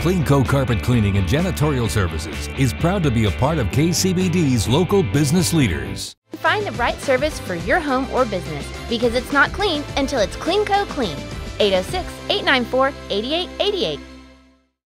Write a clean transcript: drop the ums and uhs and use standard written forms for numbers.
CleanCo Carpet Cleaning and Janitorial Services is proud to be a part of KCBD's local business leaders. Find the right service for your home or business because it's not clean until it's CleanCo clean. 806-894-8888.